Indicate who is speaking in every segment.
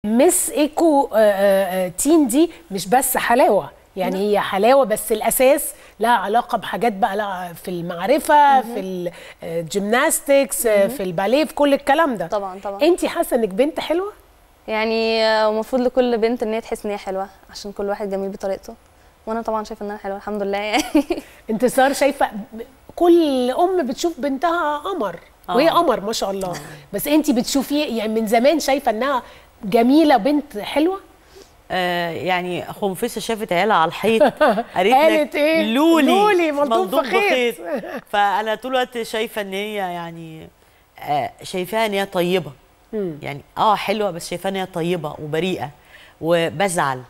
Speaker 1: مس ايكو تين دي مش بس حلاوه، يعني هي حلاوه بس الاساس لها علاقه بحاجات بقى لها في المعرفه، في الجيمناستكس، في الباليه، في كل الكلام ده.
Speaker 2: طبعا طبعا.
Speaker 1: انت حاسه انك بنت حلوه؟
Speaker 2: يعني المفروض لكل بنت ان هي تحس ان هي حلوه، عشان كل واحد جميل بطريقته، وانا طبعا شايفه ان انا حلوه الحمد لله يعني.
Speaker 1: انتصار شايفه كل ام بتشوف بنتها قمر، وهي قمر ما شاء الله، بس انت بتشوفيه يعني من زمان شايفه انها جميله بنت حلوه؟
Speaker 3: يعني خنفسه شافت عيالها على الحيط
Speaker 1: قالت ايه؟ لولي ملطوف بخيط.
Speaker 3: فانا طول الوقت شايفه ان هي يعني شايفاها ان هي طيبه، يعني حلوه، بس شايفاها ان هي طيبه وبريئه. وبزعل.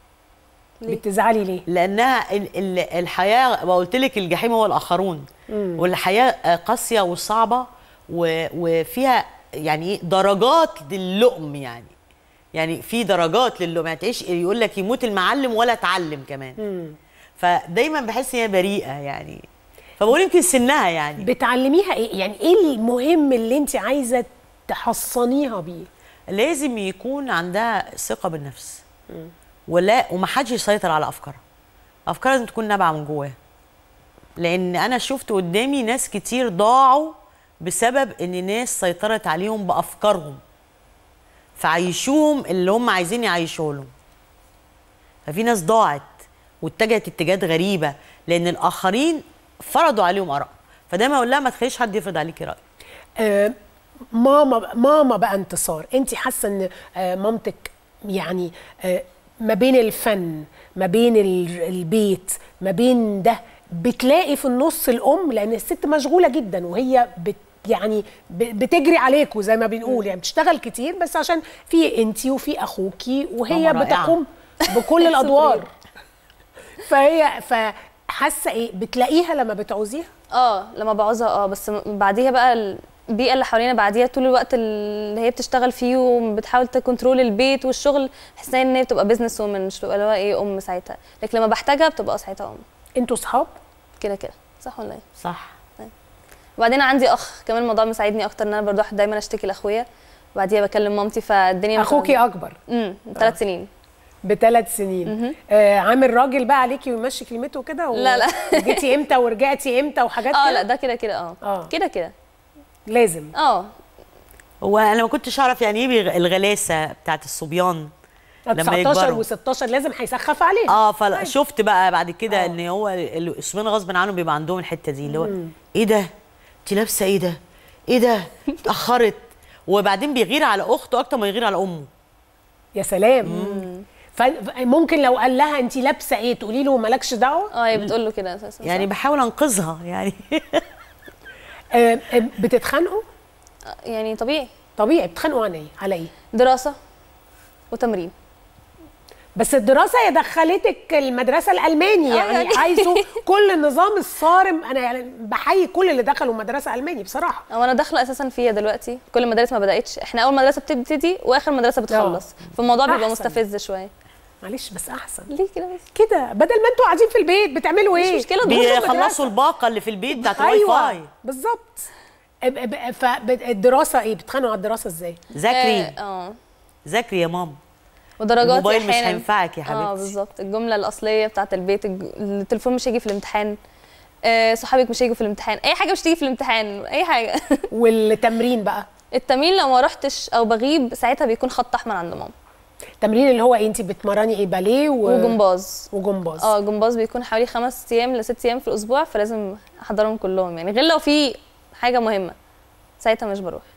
Speaker 1: بتزعلي ليه؟
Speaker 3: لانها الحياه، وقلت لك الجحيم هو الاخرون، والحياه قاسيه وصعبه وفيها يعني ايه درجات للقم، يعني في درجات للقم، يعني تعيش يقول لك يموت المعلم ولا اتعلم كمان. فدايما بحس ان هي بريئه يعني، فبقول يمكن سنها يعني.
Speaker 1: بتعلميها ايه؟ يعني ايه المهم اللي انت عايزه تحصنيها بيه؟
Speaker 3: لازم يكون عندها ثقه بالنفس، ومحدش يسيطر على افكارها. افكارها لازم تكون نابعه من جواها، لان انا شفت قدامي ناس كتير ضاعوا بسبب ان ناس سيطرت عليهم بافكارهم، فعيشوهم اللي هم عايزين يعيشوه لهم. ففي ناس ضاعت واتجهت اتجاهات غريبه لان الاخرين فرضوا عليهم اراء. فدايما اقول لها ما تخليش حد يفرض عليكي راي.
Speaker 1: ماما بقى انتصار، انت حاسه ان مامتك يعني ما بين الفن، ما بين البيت، ما بين ده بتلاقي في النص الام؟ لان الست مشغوله جدا وهي يعني بتجري عليكوا زي ما بنقول، يعني بتشتغل كتير، بس عشان في انتي وفي اخوكي وهي بتقوم بكل الادوار. فحاسه ايه بتلاقيها لما بتعوزيها؟
Speaker 2: لما بعوزها بس بعديها بقى البيئه اللي حوالينا بعديها طول الوقت اللي هي بتشتغل فيه وبتحاول تكنترول البيت والشغل، بحس ان هي بتبقى بزنس وومن، مش بتبقى اللي هو ايه ام ساعتها، لكن لما بحتاجها بتبقى ساعتها ام.
Speaker 1: انتوا صحاب؟
Speaker 2: كده صح ولا ايه؟
Speaker 3: صح.
Speaker 2: وبعدين عندي اخ كمان، الموضوع مساعدني اكتر ان انا برضه دايما اشتكي لاخويا، وبعديها بكلم مامتي، فالدنيا
Speaker 1: اخوكي اكبر؟
Speaker 2: 3 سنين.
Speaker 1: ب3 سنين. عامل راجل بقى عليكي ويمشي كلمته كده
Speaker 2: لا
Speaker 1: جيتي امتى ورجعتي امتى وحاجات كده؟
Speaker 2: لا ده كده
Speaker 1: لازم.
Speaker 3: هو انا ما كنتش اعرف يعني ايه الغلاسه بتاعت الصبيان لما
Speaker 1: 19 و16 لازم هيسخف عليه.
Speaker 3: فشفت بقى بعد كده ان هو الصبيان غصب عنهم بيبقى عندهم الحته دي اللي هو ايه ده انت لابسه ايه ده اتاخرت، وبعدين بيغير على اخته اكتر ما يغير على امه.
Speaker 1: يا سلام. فممكن لو قال لها انت لابسه ايه تقولي له مالكش دعوه؟
Speaker 2: هي بتقول له كده اساسا،
Speaker 3: يعني بحاول انقذها يعني.
Speaker 1: بتتخانقوا؟
Speaker 2: يعني طبيعي
Speaker 1: بتتخانقوا على ايه؟
Speaker 2: دراسه وتمرين.
Speaker 1: بس الدراسه هي دخلتك المدرسه الالماني، يعني عايزه كل النظام الصارم. انا يعني بحيي كل اللي دخلوا مدرسه الماني بصراحه.
Speaker 2: انا داخله اساسا فيها دلوقتي، كل المدارس ما بداتش، احنا اول مدرسه بتبتدي واخر مدرسه بتخلص، فالموضوع بيبقى مستفز شويه.
Speaker 1: معلش بس احسن
Speaker 2: ليه كده؟ بس
Speaker 1: كده بدل ما انتوا قاعدين في البيت بتعملوا ايه؟
Speaker 2: مش مشكله
Speaker 3: بيخلصوا الباقه اللي في البيت بتاعت الواي فاي.
Speaker 1: بالظبط. فالدراسه ايه؟ بتتخانقوا على الدراسه ازاي؟
Speaker 3: ذاكري يا ماما،
Speaker 2: ودرجات
Speaker 3: الموبايل مش هينفعك يا حبيبتي.
Speaker 2: بالظبط، الجمله الاصليه بتاعت البيت، التليفون مش هيجي في الامتحان، صحابك مش هيجوا في الامتحان، اي حاجه مش تيجي في الامتحان، اي حاجه.
Speaker 1: والتمرين بقى؟
Speaker 2: التمرين لو ما رحتش او بغيب ساعتها بيكون خط احمر عند ماما.
Speaker 1: التمرين اللي هو ايه؟ انت بتمرني ايه؟ باليه
Speaker 2: وجمباز.
Speaker 1: جمباز
Speaker 2: بيكون حوالي 5 ايام ل 6 ايام في الاسبوع، فلازم احضرهم كلهم يعني، غير لو في حاجه مهمه ساعتها مش بروح.